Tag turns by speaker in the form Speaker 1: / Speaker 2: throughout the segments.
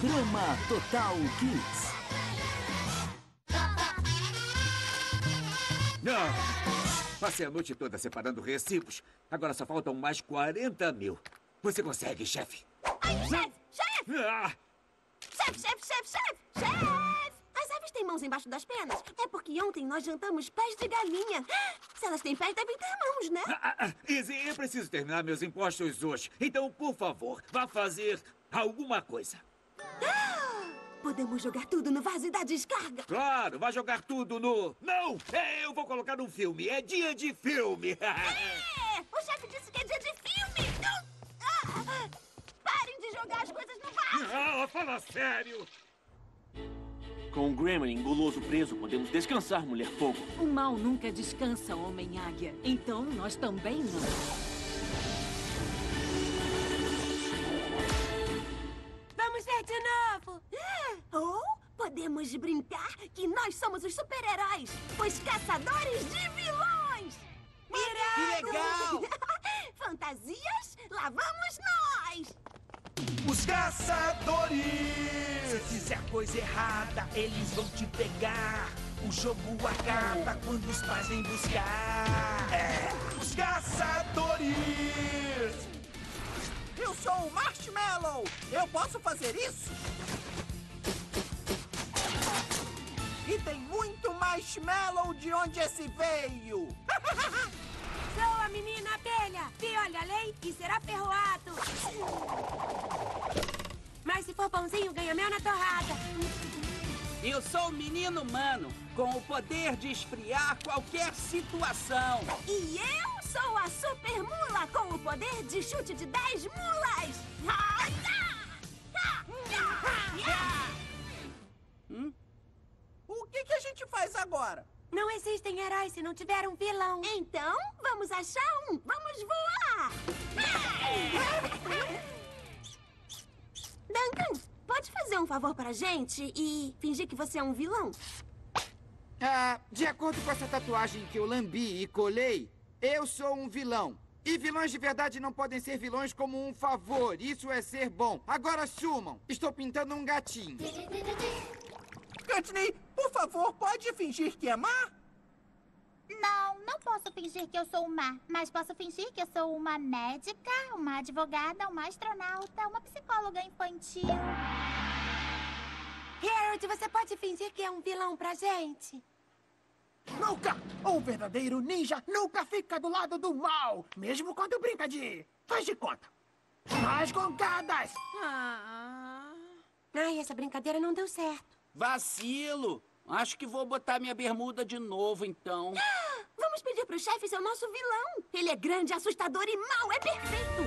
Speaker 1: Drama Total Kids.
Speaker 2: Passei a noite toda separando recibos. Agora só faltam mais 40 mil. Você consegue, chefe?
Speaker 3: Ai, chefe! Chefe!
Speaker 2: Ah!
Speaker 3: Chefe! As aves têm mãos embaixo das penas. É porque ontem nós jantamos pés de galinha. Se elas têm pés, devem ter mãos, né?
Speaker 2: Izzy, eu preciso terminar meus impostos hoje. Então, por favor, vá fazer alguma coisa.
Speaker 3: Podemos jogar tudo no vaso e dar descarga.
Speaker 2: Claro, vai jogar tudo no... Não! Eu vou colocar um filme. É dia de filme.
Speaker 3: O chefe disse que é dia de filme. Parem de jogar as coisas no vaso.
Speaker 2: Fala sério.
Speaker 4: Com o Gremlin guloso preso, podemos descansar, Mulher Fogo.
Speaker 5: O mal nunca descansa, Homem-Águia. Então, nós também não.
Speaker 3: Vamos ver de novo. Ou podemos brincar que nós somos os super-heróis, os caçadores de vilões.
Speaker 6: Que legal!
Speaker 3: Fantasias, lá vamos nós.
Speaker 6: Os caçadores! Se fizer coisa errada, eles vão te pegar. O jogo acaba quando os pais vêm buscar. Os caçadores!
Speaker 7: Eu sou o Marshmallow! Eu posso fazer isso? E tem muito marshmallow de onde esse veio!
Speaker 3: Sou a menina abelha. Se olha lei e será ferroado. Mas se for pãozinho, ganha mel na torrada.
Speaker 7: Eu sou o menino humano, com o poder de esfriar qualquer situação.
Speaker 3: E eu sou a super mula, com o poder de chute de 10 mulas.
Speaker 7: O que a gente faz agora?
Speaker 3: Não existem heróis se não tiver um vilão. Então, vamos achar um. Vamos voar. Duncan, pode fazer um favor pra gente e fingir que você é um vilão?
Speaker 8: De acordo com essa tatuagem que eu lambi e colei, eu sou um vilão. E vilões de verdade não podem ser vilões como um favor. Isso é ser bom. Agora sumam. Estou pintando um gatinho.
Speaker 7: Courtney, por favor, pode fingir que é má?
Speaker 9: Não posso fingir que eu sou má, mas posso fingir que eu sou uma médica, uma advogada, uma astronauta, uma psicóloga infantil.
Speaker 3: Harold, você pode fingir que é um vilão pra gente?
Speaker 7: Nunca! O verdadeiro ninja nunca fica do lado do mal, mesmo quando brinca de... Faz de conta. Faz contadas!
Speaker 3: Ai, essa brincadeira não deu certo.
Speaker 6: Vacilo! Acho que vou botar minha bermuda de novo, então.
Speaker 3: Vamos pedir pro chefe ser o nosso vilão. Ele é grande, assustador e mau. É perfeito.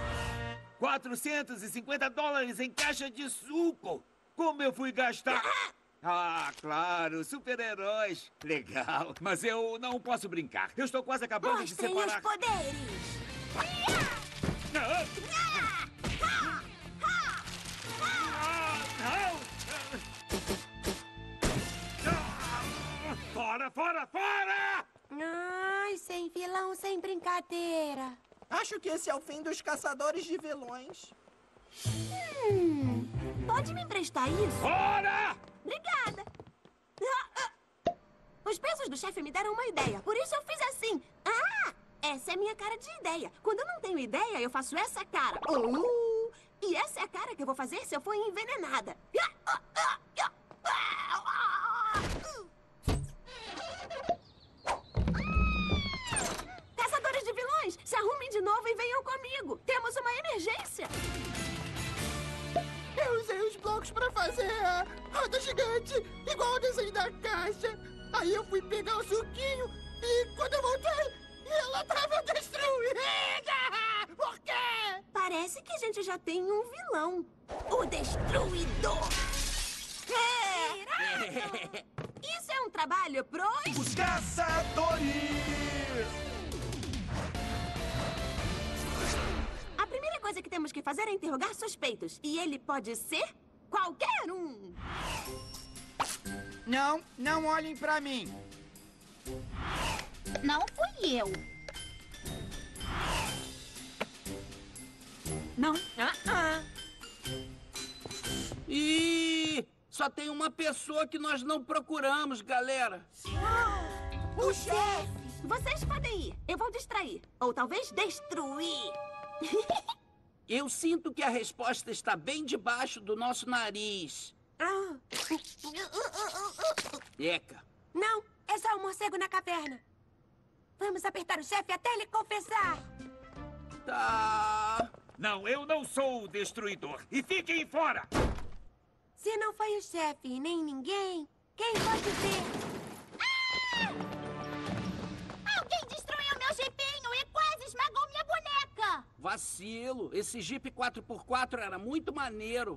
Speaker 2: $450 em caixa de suco. Como eu fui gastar? Claro, super-heróis. Legal, mas eu não posso brincar. Eu estou quase acabando de
Speaker 3: Mostrem
Speaker 2: separar...
Speaker 3: os poderes.
Speaker 2: Fora, fora, fora!
Speaker 3: Ai, sem vilão, sem brincadeira.
Speaker 7: Acho que esse é o fim dos caçadores de vilões.
Speaker 3: Pode me emprestar isso?
Speaker 2: Fora!
Speaker 3: Obrigada. Os pesos do chefe me deram uma ideia, por isso eu fiz assim. Essa é minha cara de ideia. Quando eu não tenho ideia, eu faço essa cara. E essa é a cara que eu vou fazer se eu for envenenada. Caçadores de vilões, se arrumem de novo e venham comigo. Temos uma emergência.
Speaker 7: Eu usei os blocos pra fazer a roda gigante, igual o desenho da caixa. Aí eu fui pegar o suquinho e quando eu voltei, ela tava destruída! Por quê?
Speaker 3: Parece que a gente já tem um vilão. O Destruidor. Isso é um trabalho pros...
Speaker 6: Os caçadores!
Speaker 3: A primeira coisa que temos que fazer é interrogar suspeitos. E ele pode ser qualquer um.
Speaker 8: Não olhem pra mim.
Speaker 9: Não fui eu.
Speaker 5: Não.
Speaker 6: E
Speaker 10: Só tem uma pessoa que nós não procuramos, galera.
Speaker 7: O chefe!
Speaker 3: Vocês podem ir. Eu vou distrair. Ou talvez destruir.
Speaker 10: Eu sinto que a resposta está bem debaixo do nosso nariz. Eca.
Speaker 11: Não, é só um morcego na caverna. Vamos apertar o chefe até ele confessar.
Speaker 10: Tá.
Speaker 2: Não, eu não sou o destruidor. E fiquem fora!
Speaker 11: Se não foi o chefe e nem ninguém, quem pode ser?
Speaker 9: Alguém destruiu meu jipinho e quase esmagou minha boneca.
Speaker 10: Vacilo. Esse Jeep 4x4 era muito maneiro.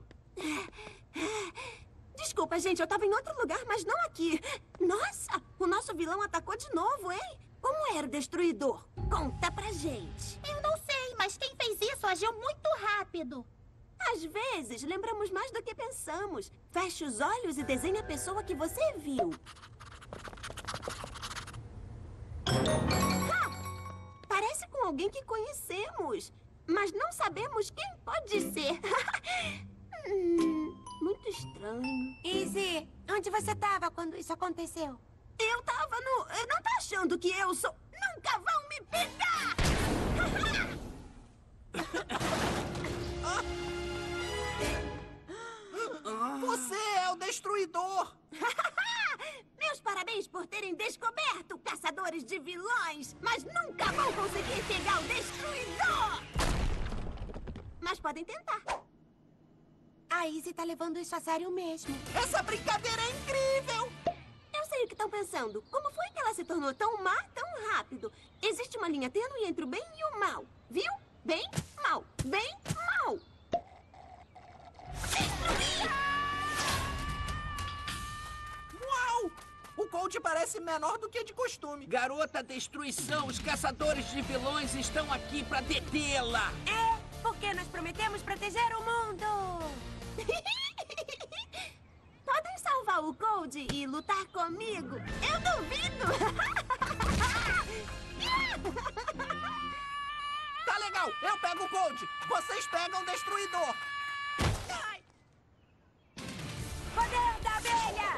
Speaker 3: Desculpa, gente, eu tava em outro lugar, mas não aqui. Nossa, o nosso vilão atacou de novo, hein? Como era o destruidor? Conta pra gente.
Speaker 9: Eu não sei, mas quem fez isso agiu muito rápido.
Speaker 3: Às vezes, lembramos mais do que pensamos. Feche os olhos e desenhe a pessoa que você viu. Parece com alguém que conhecemos, mas não sabemos quem pode ser. Muito estranho.
Speaker 11: Izzy, onde você estava quando isso aconteceu?
Speaker 3: Eu tava no... Não tá achando que eu sou... Nunca vão me pegar!
Speaker 10: Você é o destruidor!
Speaker 3: Meus parabéns por terem descoberto, caçadores de vilões! Mas nunca vão conseguir pegar o destruidor! Mas podem tentar.
Speaker 11: A Izzy tá levando isso a sério mesmo.
Speaker 10: Essa brincadeira é incrível!
Speaker 3: Eu sei o que estão pensando. Como foi que ela se tornou tão má tão rápido? Existe uma linha tênue entre o bem e o mal. Viu? Bem, mal. Bem, mal. Destruir!
Speaker 10: Uau! O Colt parece menor do que de costume. Garota Destruição, os caçadores de vilões estão aqui pra detê-la.
Speaker 11: É, porque nós prometemos proteger o mundo.
Speaker 3: Podem salvar o Cold e lutar comigo? Eu duvido!
Speaker 10: Tá legal, eu pego o Colt. Vocês pegam o Destruidor.
Speaker 11: Ai. Poder da abelha!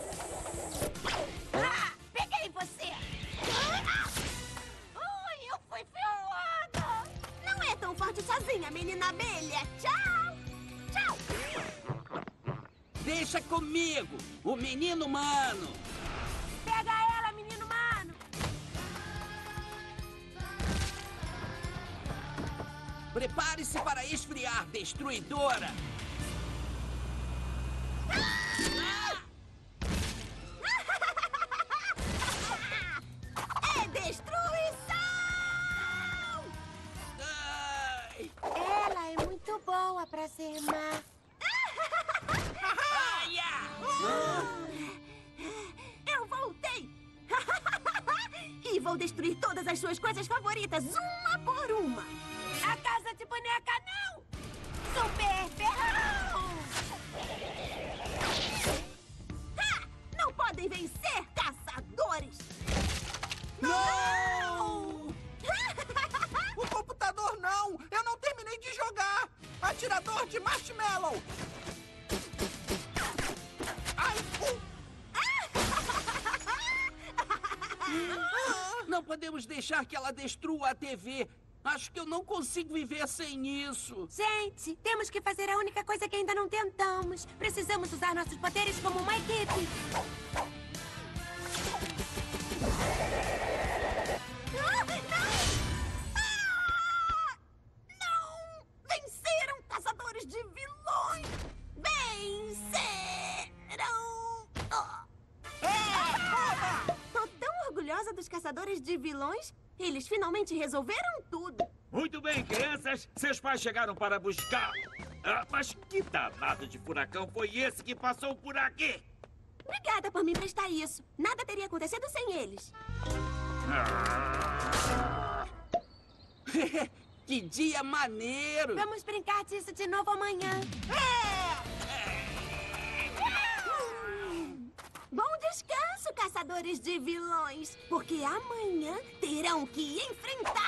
Speaker 3: Peguei você!
Speaker 11: Ui, eu fui ferrada!
Speaker 3: Não é tão forte sozinha, menina abelha! Tchau! Tchau!
Speaker 10: Deixa comigo, o menino humano.
Speaker 11: Pega ela, menino humano!
Speaker 10: Prepare-se para esfriar, destruidora.
Speaker 3: É destruição!
Speaker 10: Ai.
Speaker 11: Ela é muito boa pra ser má.
Speaker 3: Eu voltei! E vou destruir todas as suas coisas favoritas, uma por uma!
Speaker 11: A casa de boneca não! Super ferrão!
Speaker 3: Não podem vencer, caçadores!
Speaker 10: Não! O computador não! Eu não terminei de jogar! Atirador de marshmallow! Ai! Não podemos deixar que ela destrua a TV. Acho que eu não consigo viver sem isso.
Speaker 11: Gente, temos que fazer a única coisa que ainda não tentamos. Precisamos usar nossos poderes como uma equipe.
Speaker 3: Não! Venceram, caçadores de vilões! Venceram! Tô tão orgulhosa dos caçadores de vilões. Eles finalmente resolveram tudo.
Speaker 2: Muito bem, crianças. Seus pais chegaram para buscar. Mas que danado de furacão foi esse que passou por aqui?
Speaker 3: Obrigada por me emprestar isso. Nada teria acontecido sem eles.
Speaker 10: Que dia maneiro!
Speaker 11: Vamos brincar disso de novo amanhã.
Speaker 3: Bom descanso, caçadores de vilões, porque amanhã terão que enfrentar